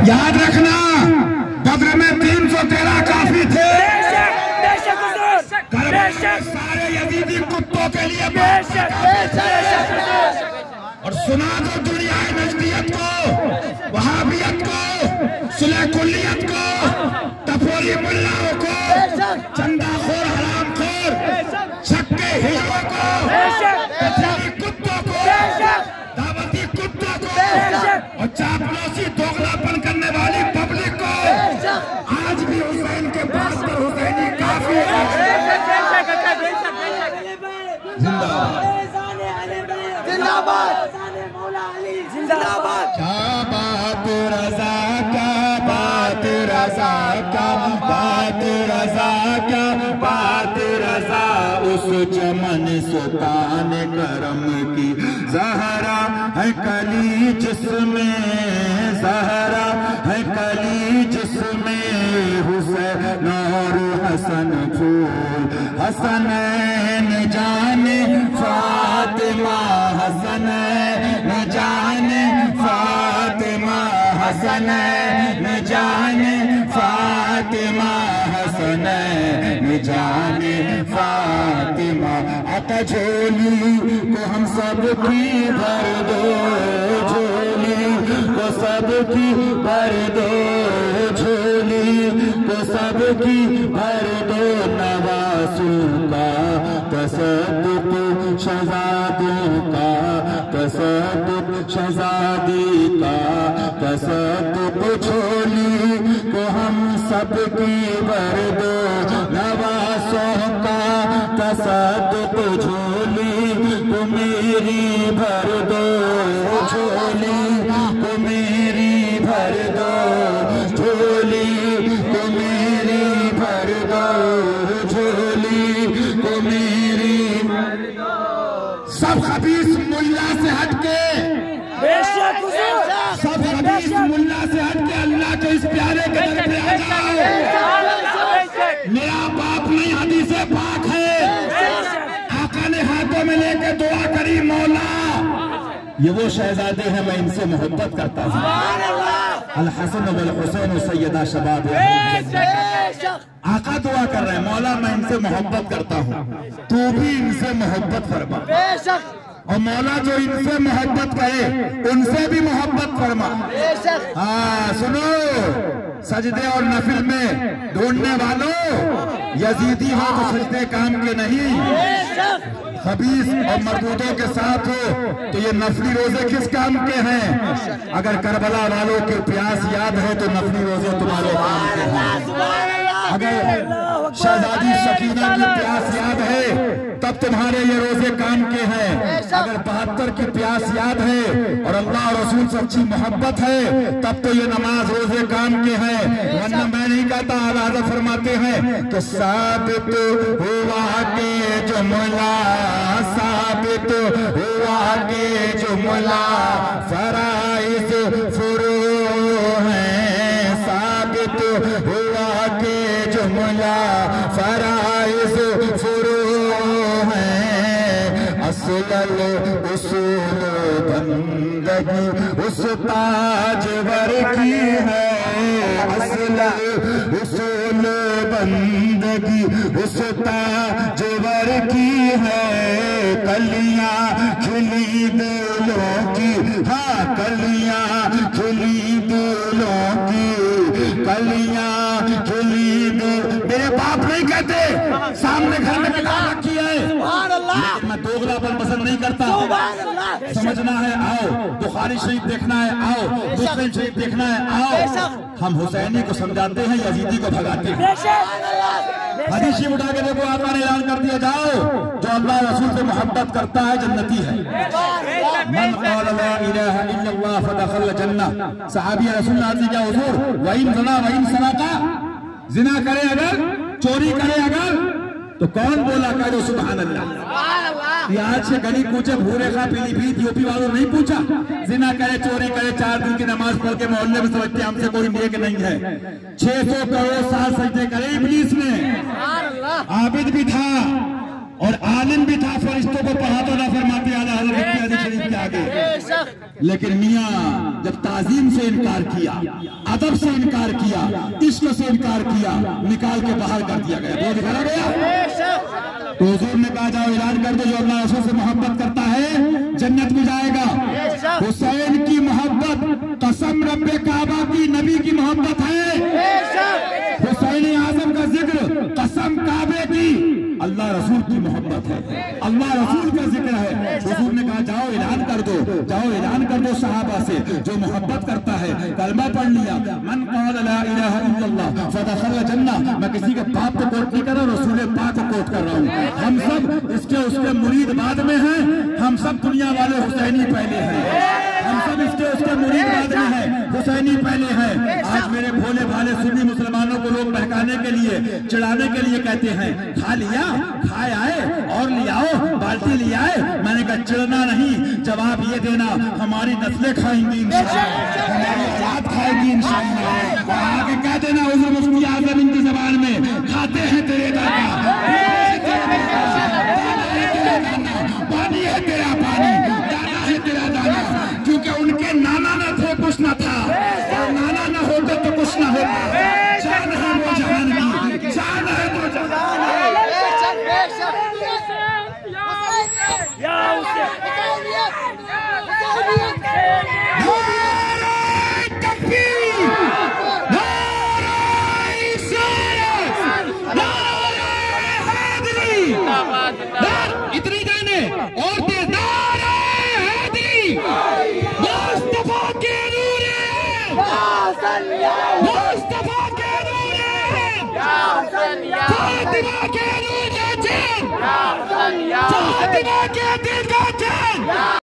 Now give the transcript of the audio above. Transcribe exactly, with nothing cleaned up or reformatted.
याद रखना बद्र में तीन सौ तेरह काफी थे, सारे यजीदी कुत्तों के लिए। और सुना दो दुनिया नजदियत को, वहाबियत को, सुलह कुल्लियत को, टपोरी मुल्लाओं को, चंदाखोर हरामखोर छक्के हीरों को, कचरी कुत्तों को, दावती कुत्तों को और चापलूसी दोगलापन करने वाली पब्लिक को। आज भी हुसैन के पास तो हुसैनी काफी है। जिंदाबाद जिंदाबाद। क्या बात रज़ा, क्या बात रज़ा, क्या बात रज़ा, क्या बात रज़ा। उस चमन सुल्तान करम की ज़हरा है कली जिसमें, ज़हरा है कली जिसमें हुसैन और हसन फूल। हसनैन जाने फातिमा, हसनैन जाने फातिमा, हसनैन जाने फातिमा, हसनैन जाने फातिमा। आता झोली को हम सब की भर दो, झोली को सब की भर दो, झोली को सब की भर दो। नवासों का तसद्दुक़ शहज़ादों का, तसद्दुक़ शहज़ादी का, तसद्दुक़ झोली को हम सब की भर दो। नवासों का तसद्दुक़ झोली को मेरी भर दो, झोली को मेरी भर दो, झोली को मेरी भर दो, झोली को मेरी भर दो। सब खबीस मुल्ला से हटके, सब खबीस मुल्ला से हटके अल्लाह के इस प्यारे के दर पे आ जाओ। मेरा बाप नहीं हदीसे पाक है, आका ने हाथों में लेके दुआ करी, मौला ये वो शहजादे हैं मैं इनसे मोहब्बत करता हूँ। अल हसन वल हुसैन सैयदा शबाब। आका दुआ कर रहे हैं, मौला मैं इनसे मोहब्बत करता हूँ, तू भी इनसे मोहब्बत फरमा। और मौला जो इनसे मोहब्बत करे उनसे भी मोहब्बत फरमा। हाँ सुनो, सजदे और नफिल में ढूंढने वालों, यजीदी हो तो सजदे काम के नहीं, खबीस और मरबूदों के साथ हो तो ये नफली रोजे किस काम के हैं। अगर करबला वालों के प्यास याद है तो नफली रोजे तुम्हारे काम के हैं। अगर शहजादी सकीना की प्यास याद है तब तुम्हारे ये रोजे काम के हैं। अगर बहत्तर की प्यास याद है और अल्लाह रसूल सच्ची मोहब्बत है तब तो ये नमाज रोजे काम के हैं। वरना मैं नहीं कहता, आला फरमाते हैं कि साबित हुआ के जुमला, साबित हुआ के जुमला फराइज़ फुरू हैं, साबित हुआ के जुमला फराइज़ फुरू हैं। असलल उसूल बंदगी उस ताजवर की है, असलल उसूल बंदगी उस ताजवर की है। कलियां खिली दिलों की, हाँ कलियां खिली दिलों की, कलियां खिली दिल। मेरे बाप नहीं कहते सामने घर में किताब रखी है, लेकिन मैं दोगलापन पसंद नहीं करता। समझना है आओ, बुखारी शरीफ देखना है आओ, मुस्लिम शरीफ देखना है आओ। हम हुसैनी को समझाते हैं, यजीदी को भगाते हैं। हदीस शरीफ उठा के देखो, आका ने ऐलान कर दिया जाओ जो अल्लाह रसूल से मोहब्बत करता है जन्नती है। मन क़ाल ला इलाहा इल्लल्लाह फदखल जन्नह। सहाबी रसूल ने अर्ज़ किया, हुजूर वइन ज़ना वइन सराका, जिना करे अगर, चोरी करे अगर तो कौन बोला, कह दो सुभान अल्लाह। आज से गरीब पूछे, भूरे खा पीलीभीत यूपी वालों नहीं पूछा। जिना करे, चोरी करे, चार दिन की नमाज पढ़ के मोहल्ले में समझते हमसे कोई नेक नहीं है। छह सौ करोड़ साल सजदे करे इब्लीस ने, आबिद भी था اور عالم بھی تھا، فرشتوں کو پڑھاتا تھا، فرماتے اعلیٰ حضرت کی حدیث شریف کے آگے. لیکن میاں جب تعظیم سے انکار کیا، ادب سے انکار کیا، عشق سے انکار کیا، نکال کے باہر کر دیا گیا. وہ دکھا گیا تو حضور نے کہا جاؤ اعلان کر دو جو اللہ رسول سے محبت کرتا ہے جنت میں جائے گا. حسین کی محبت قسم رب کعبہ کی نبی کی محبت ہے. حسین اعظم کا ذکر قسم کعبے کی اللہ رسول کی محبت ہے، اللہ رسول کا ذکر ہے. حضور نے کہا جاؤ اعلان کر دو، جاؤ اعلان کر دو صحابہ سے جو محبت کرتا ہے کلمہ پڑھ لیا، من قال لا الہ الا اللہ فدخل الجنہ. میں کسی کے باپ کو کوٹ نہیں کر رہا ہوں، رسول پاک کو کوٹ کر رہا ہوں. ہم سب اس کے اس کے مرید بعد میں ہیں، ہم سب دنیا والے حسینی پہلے ہیں، ہم سب اس کے اس کے مرید بعد میں ہیں، حسینی پہلے ہیں. آج میرے بھولے بھالے سنی مسلمانوں کو لوگ بہکانے کے لیے، چڑھانے کے لیے کہتے ہیں کھا لیا، کھائے آئے اور لے آؤ، بالٹی لے آئے. میں نے کہا چڑھنا نہیں، جواب یہ دینا ہماری نسلیں کھائیں گی انشاءاللہ، ہماری اولاد کھائے گی انشاءاللہ. آگے کہہ دینا حضور مفتی اعظم ان کی زبان میں کھاتے ہیں تیرے دادا، پانی ہے تیرا پانی، دانا ہے تیرا دانا. کیونکہ ان کے نانا نہ تھے کچھ نہ تھا، اور نانا نہ ہوتے تو کچھ نہ ہوتا. جان ہے وہ جہان کی، جان ہے وہ جہان ہے. اتنی جانے اور دیدار حیدری مصطفیٰ کے نور ہے، مصطفیٰ کے نور ہے، فاطمہ کے نور کا چین، فاطمہ کے دل کا چین.